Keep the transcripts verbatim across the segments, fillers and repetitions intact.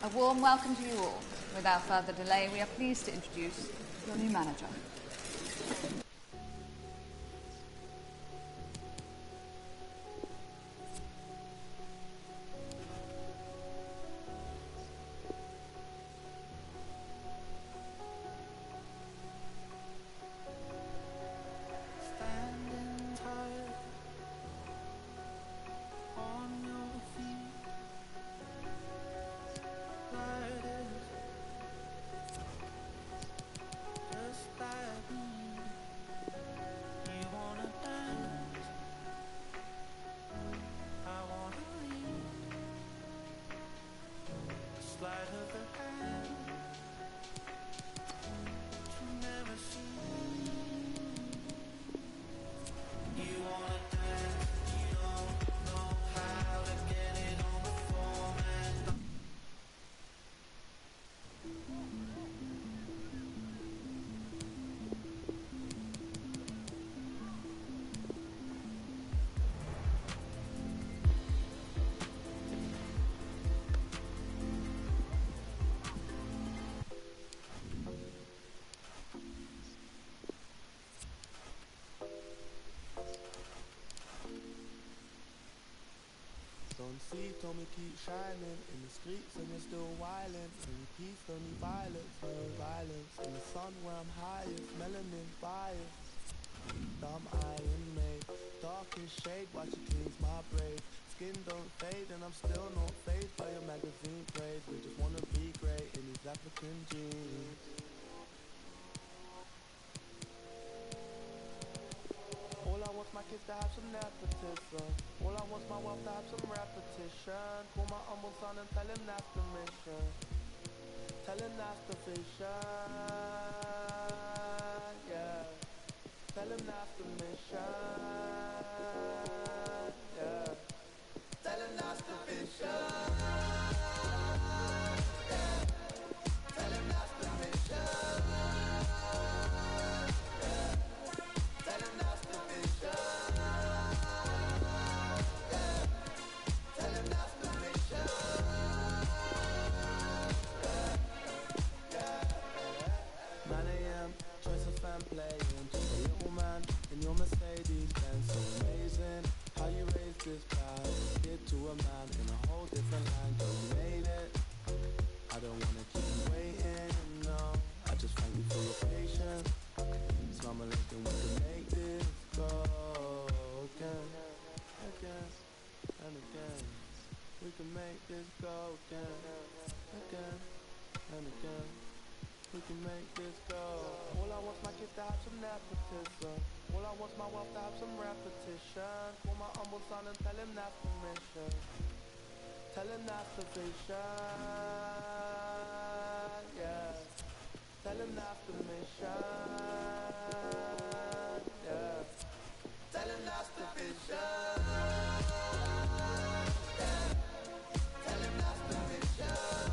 A warm welcome to you all. Without further delay, we are pleased to introduce your new manager. See, told me keep shining in the streets and you're still wildin'. Only peace, only violence, no violence. In the sun where I'm highest, melanin bias. Dumb iron made, darkest shade, watch it cleans my braid. Skin don't fade and I'm still not phased by your magazine praise. We just wanna be great in these African jeans. All I want's my kids to have some nepotism. All I want's my wealth to have some repetition. Call my humble son and tell him that's the mission. Tell him that's the vision. Yeah. Tell him that's the mission. Yeah. Tell him that's the vision. Yeah. Tell him that's the mission. Playing just a little man in your Mercedes Benz. So amazing how you raised this bad kid to a man in a whole different land. Girl, you made it. I don't wanna keep you waiting, no. I just thank you for your patience. So I'm looking we can make this go again, again and again. We can make this go again, again and again. We can make this go. All I want's my kids to have some nepotism. All I want's my wealth to have some repetition. Call my humble son and tell him that's the mission. Tell him that's the vision. Yeah. Tell him that's the mission. Yeah. Tell him that's the vision. Yeah. Tell him that's the vision.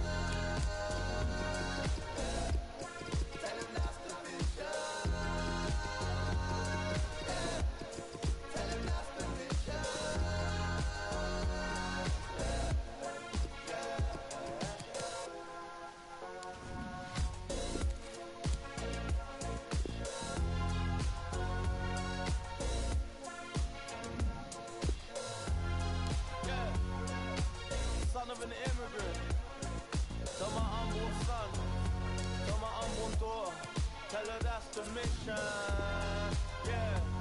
Of an immigrant, to my unborn son, to my unborn daughter, tell her that's the mission, yeah.